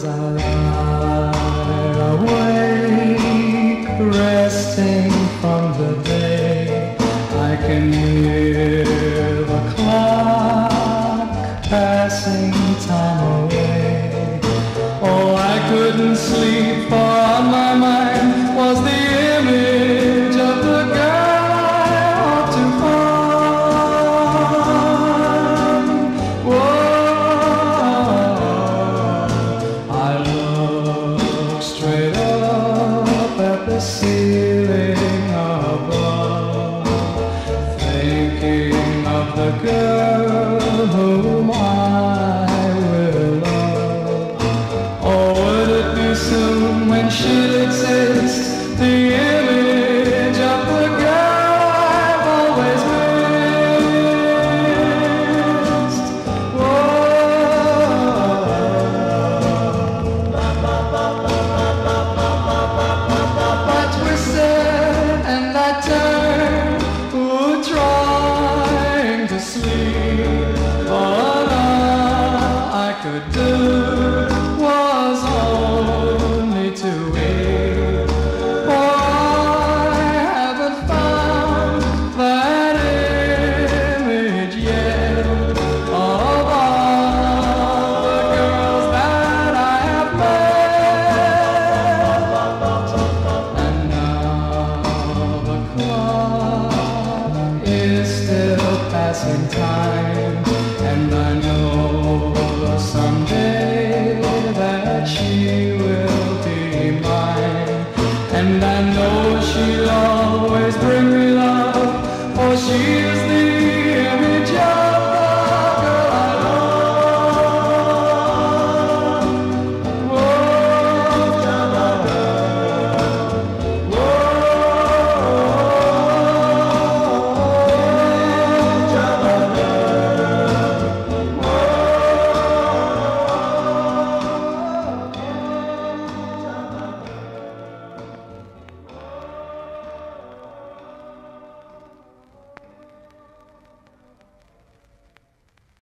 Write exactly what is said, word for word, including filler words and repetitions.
as I lie awake, resting from the day, I can hear the clock passing time away. Oh, I couldn't sleep, for on my mind was the image of the girl I ought to find. Whoa, I looked straight up at the ceiling above, thinking of the girl whom I will love. Oh, would it be soon when she'll exist, the image of the girl I've always missed? Whoa, I twisted and I turned, ooh, trying to sleep, but all I could do was only to weep. For I haven't found that image yet of all the girls that I have met. And now the clock is still passing time, and I know someday that she will be mine. And I know she'll always bring me love, for she